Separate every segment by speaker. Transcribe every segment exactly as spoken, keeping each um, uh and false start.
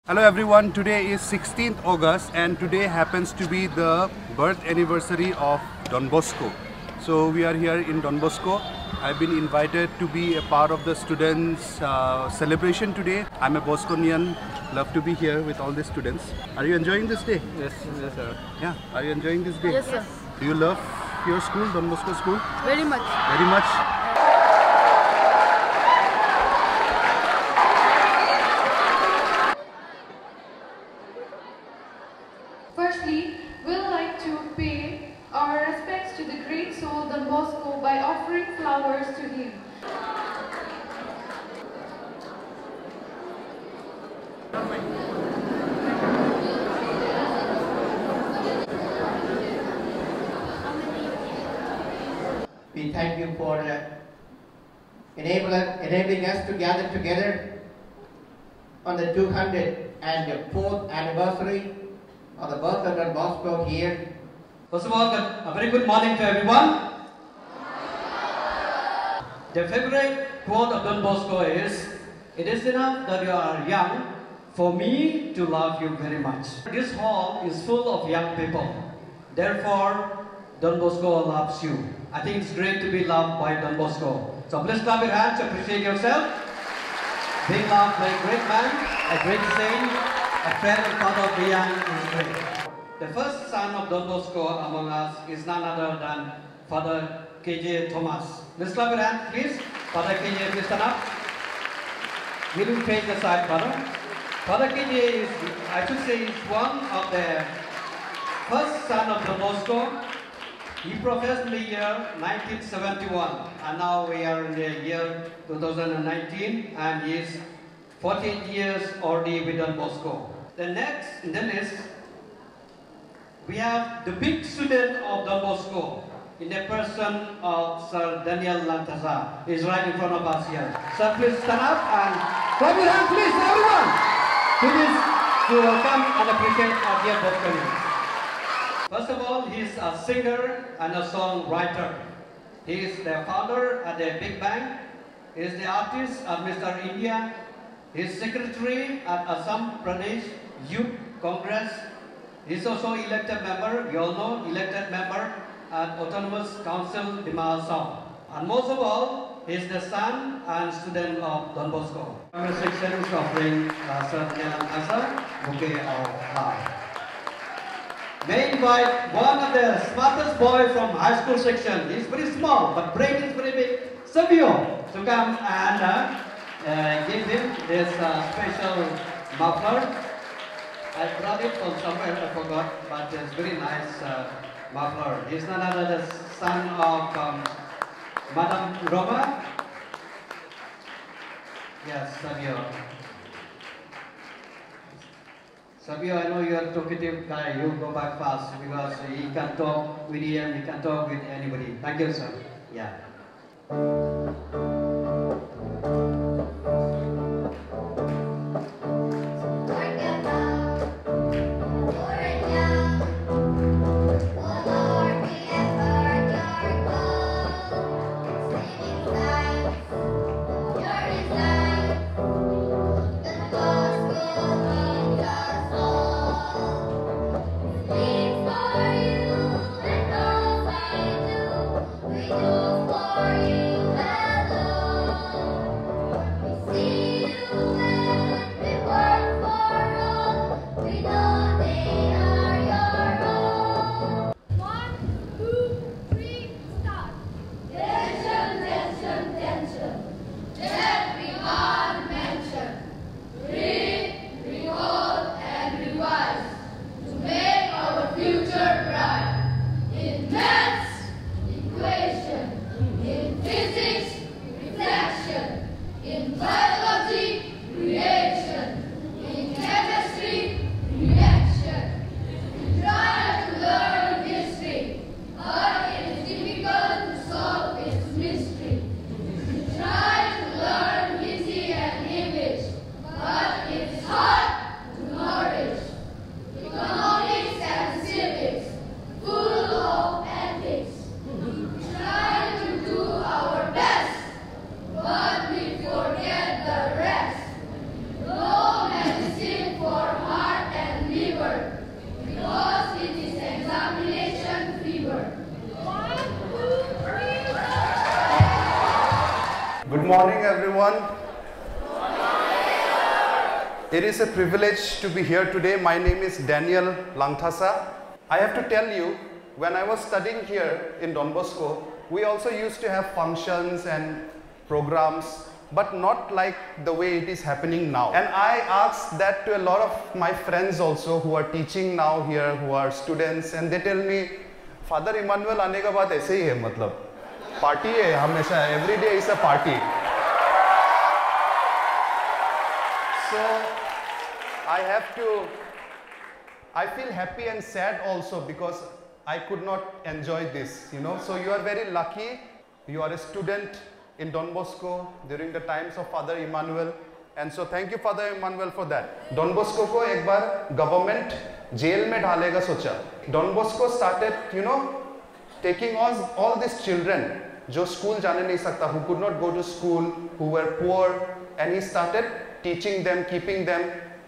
Speaker 1: Hello everyone, today is sixteenth August and today happens to be the birth anniversary of Don Bosco. So we are here in Don Bosco. I've been invited to be a part of the students' uh, celebration today. I'm a Bosconian, love to be here with all the students. Are you enjoying this day?
Speaker 2: Yes, yes sir.
Speaker 1: Yeah, are you enjoying this day?
Speaker 3: Yes sir.
Speaker 1: Do you love your school, Don Bosco school?
Speaker 3: Very much.
Speaker 1: Very much?
Speaker 4: Firstly, we'd like to pay our respects to the great soul Don Bosco by offering flowers to him.
Speaker 2: We thank you for uh, enabling, enabling us to gather together on the two hundred fourth anniversary of the birth of Don Bosco here.
Speaker 5: First of all, a very good morning to everyone. The favorite quote of Don Bosco is, "It is enough that you are young for me to love you very much." This hall is full of young people. Therefore, Don Bosco loves you. I think it's great to be loved by Don Bosco. So please clap your hands to appreciate yourself. Being loved by a great man, a great saint, a friend and father of the young is great. The first son of Don Bosco among us is none other than Father K J Thomas. Please clap your hands, please. Father K J, please stand up. Will you face the side, Father? Father K J is, I should say, is one of the first son of Don Bosco. He professed in the year nineteen seventy-one, and now we are in the year two thousand nineteen, and he is fourteen years already with Don Bosco. The next in the list, we have the big student of Don Bosco, in the person of Sir Daniel Langthasa. He is right in front of us here. Sir, please stand up and clap your hands, please, everyone, to this, to welcome and appreciate our dear Bosconians. First of all, he is a singer and a songwriter. He is the founder at the Big Bang. He is the artist at Mister India. He is secretary at Assam Pradesh Youth Congress. He is also elected member, we all know, elected member at Autonomous Council Dima Assam. And most of all, he is the son and student of Don Bosco. Conversation is offering uh, Sir Langthasa bouquet of flowers. May invite one of the smartest boy from high school section. He's very small, but brain is very big. Savio, to come and uh, uh, give him this uh, special muffler. I brought it from somewhere, I forgot, but it's very nice uh, muffler. He's none other than the son of um, Madam Roma. Yes, Savio. Sabio, I know you are a talkative guy, you go back fast because he can talk with him, he can talk with anybody. Thank you, sir. Yeah.
Speaker 4: For you alone.
Speaker 1: everyone. It is a privilege to be here today. My name is Daniel Langthasa. I have to tell you, when I was studying here in Don Bosco, we also used to have functions and programs, but not like the way it is happening now. And I asked that to a lot of my friends also who are teaching now here, who are students, and they tell me, Father Emmanuel आने के बाद ऐसे ही है, मतलब party है हमेशा, every day is a party. So I have to, I feel happy and sad also because I could not enjoy this, you know. So you are very lucky. You are a student in Don Bosco during the times of Father Emmanuel. And so thank you Father Emmanuel for that. Don Bosco को एक बार government jail में डालेगा सोचा. Don Bosco started, you know, taking on all these children जो school जाने नहीं सकता, who could not go to school, who were poor, and he started teaching them, keeping them,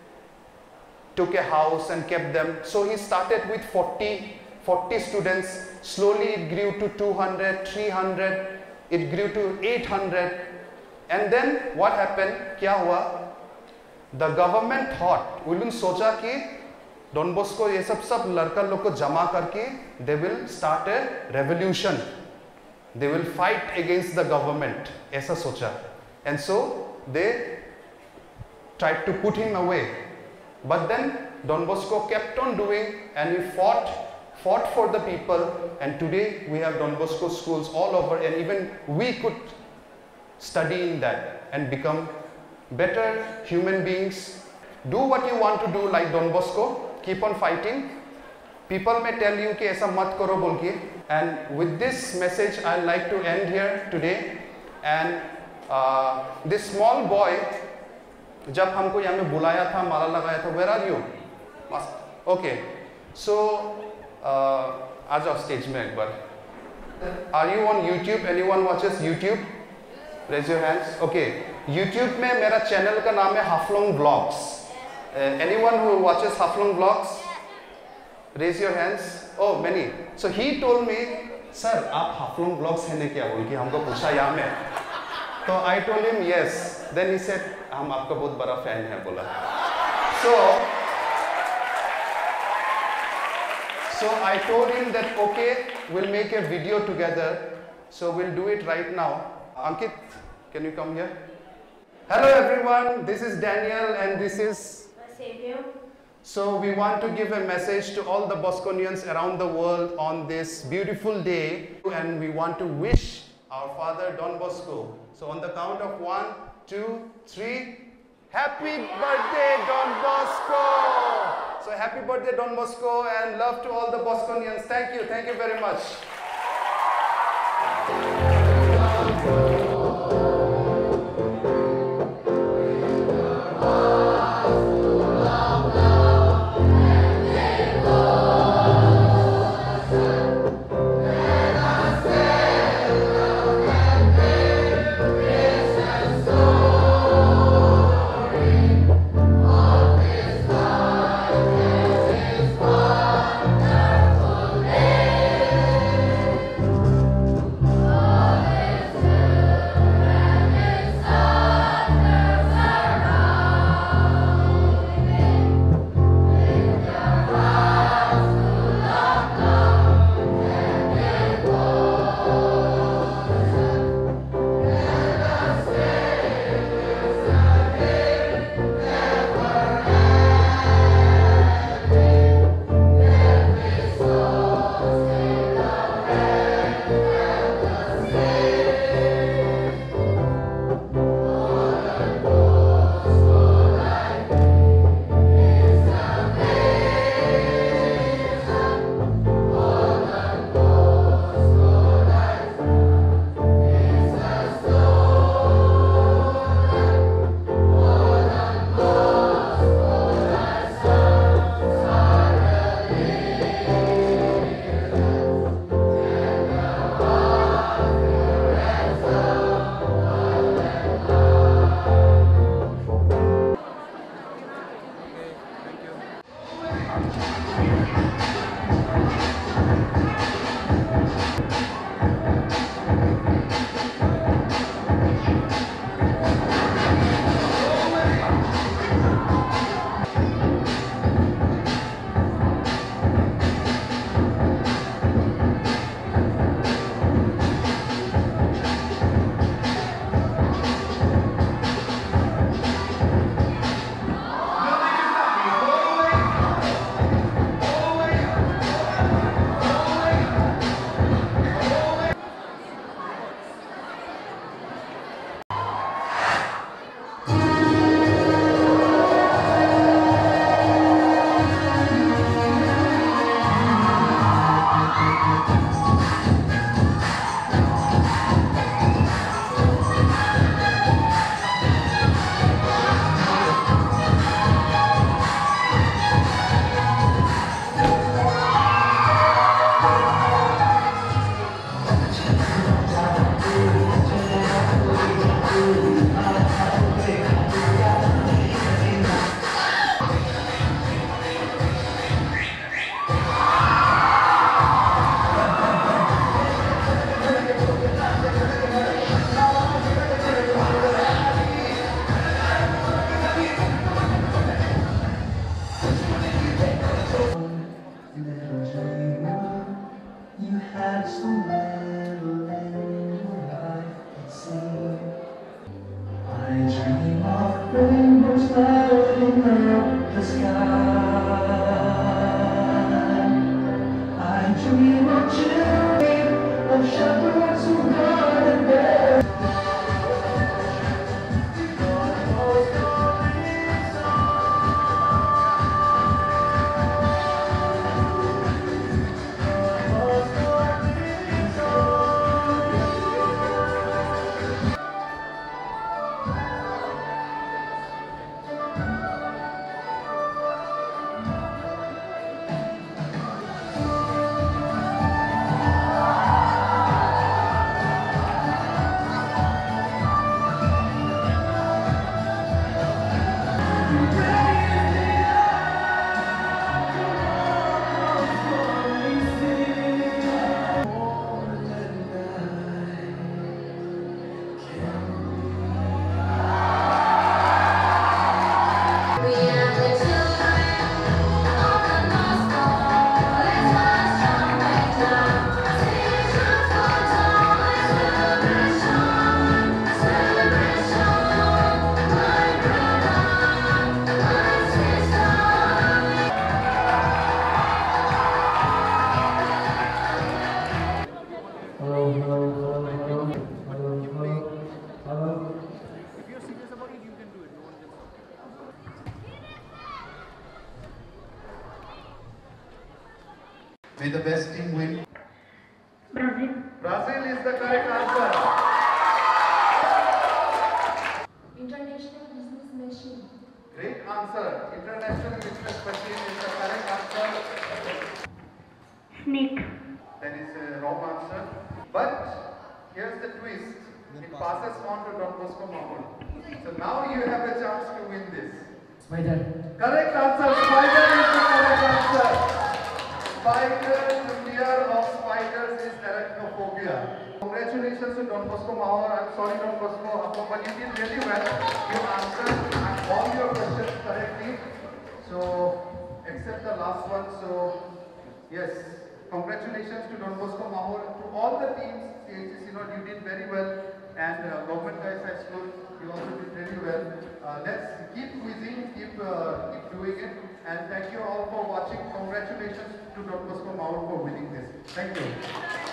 Speaker 1: took a house and kept them. So he started with forty, forty students. Slowly it grew to two hundred, three hundred, it grew to eight hundred. And then what happened? क्या हुआ? The government thought, उन्होंने सोचा कि Don Bosco ये सब सब लड़का लोग को जमा करके they will start a revolution. They will fight against the government. ऐसा सोचा. And so they tried to put him away. But then Don Bosco kept on doing, and he fought, fought for the people, and today we have Don Bosco schools all over, and even we could study in that and become better human beings. Do what you want to do like Don Bosco, keep on fighting. People may tell you कि ऐसा मत करो बोल के. And with this message I'd like to end here today. And uh, this small boy, जब हमको यहाँ में बुलाया था, माला लगाया था, where are you? Okay, so uh, आ जाओ stage में एक बार. Are you on YouTube? Anyone watches YouTube? Raise your hands. Okay, YouTube में मेरा channel का नाम है Haflong Vlogs. Uh, anyone who watches Haflong Vlogs? Raise your hands. Oh, many. So he told me, sir, आप Haflong Vlogs है ने क्या बोल के हमको पूछा यहाँ में. So I told him yes. Then he said, हम आपका बहुत बड़ा fan है बोला. So, so I told him that okay, we'll make a video together. So we'll do it right now. Ankit, can you come here? Hello everyone, this is Daniel and this is
Speaker 3: Savior.
Speaker 1: So we want to give a message to all the Bosconians around the world on this beautiful day, and we want to wish our father Don Bosco. So on the count of one, two, three, happy birthday Don Bosco! So happy birthday Don Bosco, and love to all the Bosconians. Thank you, thank you very much. May the best team win.
Speaker 3: Brazil.
Speaker 1: Brazil is the correct answer.
Speaker 3: International business machine.
Speaker 1: Great answer. International business machine is the correct answer.
Speaker 3: Snake.
Speaker 1: That is a wrong answer. But here's the twist. It passes on to Don Bosco Mahmood. So now you have a chance to win this.
Speaker 5: Spider.
Speaker 1: Correct answer. Spider is the correct answer. Spider, the fear of spiders is arachnophobia. Congratulations to Don Bosco Mahmood. I'm sorry, Don Bosco Mahmood, but you did really well. You answered all your questions correctly. So, except the last one. So, yes, congratulations to Don Bosco Mahmood. To all the teams, you know, you did very well. And uh, government guys high school, you also did really well. Uh, let's keep quizzing, keep uh, keep doing it. And thank you all for watching. Congratulations to Don Bosco Mahmood for winning this. Thank you.